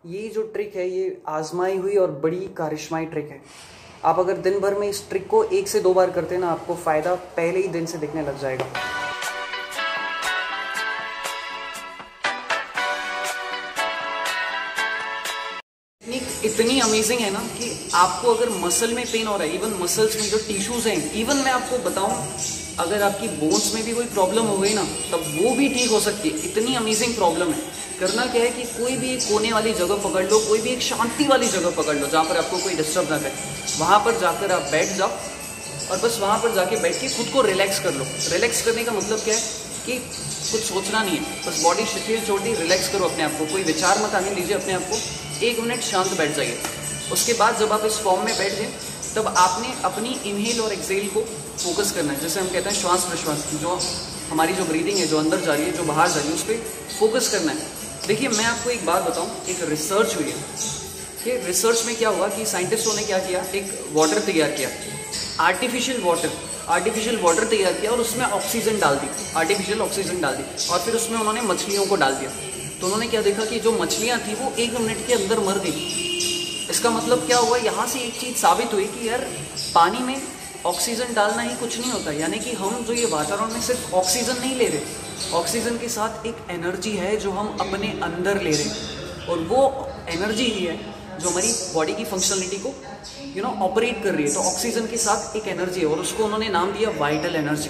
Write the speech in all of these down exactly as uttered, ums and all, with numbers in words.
ये जो ट्रिक है ये आजमाई हुई और बड़ी कारिश्माई ट्रिक है। आप अगर दिन भर में इस ट्रिक को एक से दो बार करते हैं ना, आपको फ़ायदा पहले ही दिन से दिखने लग जाएगा। टेक्निक इतनी अमेजिंग है ना कि आपको अगर मसल में पेन हो रहा है, इवन मसल्स में जो टिश्यूज हैं, इवन मैं आपको बताऊं अगर आपकी बोन्स में भी कोई प्रॉब्लम हो गई ना तब वो भी ठीक हो सकती है। इतनी अमेजिंग प्रॉब्लम है। करना क्या है कि कोई भी एक कोने वाली जगह पकड़ लो, कोई भी एक शांति वाली जगह पकड़ लो जहाँ पर आपको कोई डिस्टर्ब ना करे। वहाँ पर जाकर आप बैठ जाओ और बस वहाँ पर जाके बैठ के खुद को रिलैक्स कर लो। रिलैक्स करने का मतलब क्या है कि कुछ सोचना नहीं है, बस बॉडी शिथिल छोटी रिलैक्स करो अपने आप को। कोई विचार मत आने लीजिए अपने आप को। एक मिनट शांत बैठ जाइए। उसके बाद जब आप इस फॉर्म में बैठ जाए तब आपने अपनी इनहेल और एक्सेल को फोकस करना है। जैसे हम कहते हैं श्वास प्रश्वास, जो हमारी जो ब्रीदिंग है, जो अंदर जा रही है, जो बाहर जा रही है, उस पर फोकस करना है। देखिए मैं आपको एक बात बताऊं, एक रिसर्च हुई है कि रिसर्च में क्या हुआ कि साइंटिस्टों ने क्या किया, एक वाटर तैयार किया, आर्टिफिशियल वाटर आर्टिफिशियल वाटर तैयार किया और उसमें ऑक्सीजन डाल दी, आर्टिफिशियल ऑक्सीजन डाल दी और फिर उसमें उन्होंने मछलियों को डाल दिया। तो उन्होंने क्या देखा कि जो मछलियाँ थी वो एक मिनट के अंदर मर गई। इसका मतलब क्या हुआ, यहाँ से एक चीज़ साबित हुई कि यार पानी में ऑक्सीजन डालना ही कुछ नहीं होता। यानी कि हम जो ये वातावरण में सिर्फ ऑक्सीजन नहीं ले रहे, ऑक्सीजन के साथ एक एनर्जी है जो हम अपने अंदर ले रहे हैं और वो एनर्जी ही है जो हमारी बॉडी की फंक्शनलिटी को यू नो ऑपरेट कर रही है। तो ऑक्सीजन के साथ एक एनर्जी है और उसको उन्होंने नाम दिया वाइटल एनर्जी।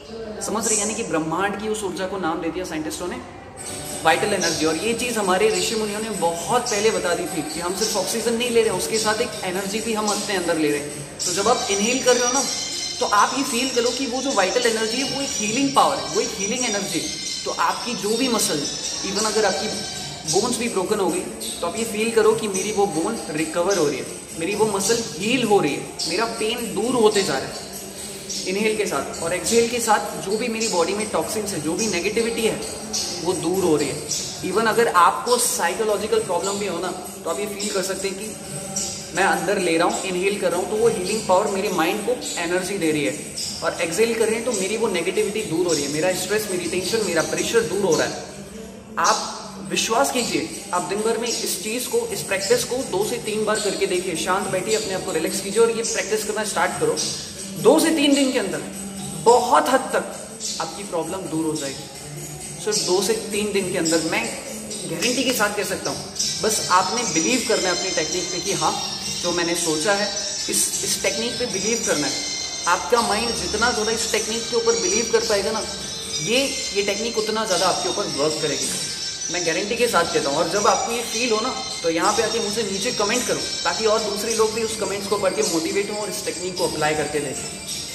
समझ रहे, यानी कि ब्रह्मांड की उस ऊर्जा को नाम दे दिया साइंटिस्टों ने वाइटल एनर्जी। और ये चीज़ हमारे ऋषि मुनियों ने बहुत पहले बता दी थी कि हम सिर्फ ऑक्सीजन नहीं ले रहे, उसके साथ एक एनर्जी भी हम अपने अंदर ले रहे हैं। तो जब आप इनहेल कर रहे हो ना तो आप ये फील करो कि वो जो वाइटल एनर्जी है वो एक हीलिंग पावर है, वो एक हीलिंग एनर्जी। तो आपकी जो भी मसल, इवन अगर आपकी बोन्स भी ब्रोकन हो गई तो आप ये फील करो कि मेरी वो बोन रिकवर हो रही है, मेरी वो मसल हील हो रही है, मेरा पेन दूर होते जा रहा है इनहेल के साथ। और एक्सहेल के साथ जो भी मेरी बॉडी में टॉक्सिन्स है, जो भी नेगेटिविटी है वो दूर हो रही है। इवन अगर आपको साइकोलॉजिकल प्रॉब्लम भी हो ना तो आप ये फील कर सकते हैं कि मैं अंदर ले रहा हूँ, इनहेल कर रहा हूँ तो वो हीलिंग पावर मेरे माइंड को एनर्जी दे रही है, और एक्सहेल कर रहे हैं तो मेरी वो नेगेटिविटी दूर हो रही है, मेरा स्ट्रेस, मेरी टेंशन, मेरा प्रेशर दूर हो रहा है। आप विश्वास कीजिए, आप दिन भर में इस चीज़ को, इस प्रैक्टिस को दो से तीन बार करके देखिए। शांत बैठिए, अपने आप को रिलैक्स कीजिए और ये प्रैक्टिस करना स्टार्ट करो। दो से तीन दिन के अंदर बहुत हद तक आपकी प्रॉब्लम दूर हो जाएगी। सिर्फ दो से तीन दिन के अंदर, मैं गारंटी के साथ कह सकता हूँ। बस आपने बिलीव करना है अपनी टेक्निक पे कि हाँ जो मैंने सोचा है इस इस टेक्निक पे बिलीव करना है। आपका माइंड जितना ज़्यादा इस टेक्निक के ऊपर बिलीव कर पाएगा ना, ये ये टेक्निक उतना ज़्यादा आपके ऊपर वर्क करेगी। मैं गारंटी के साथ कहता हूँ। और जब आपको ये फील हो ना तो यहाँ पे आके मुझसे नीचे कमेंट करो ताकि और दूसरे लोग भी उस कमेंट्स को पढ़ के मोटिवेट हों और इस टेक्निक को अप्लाई करके देखें।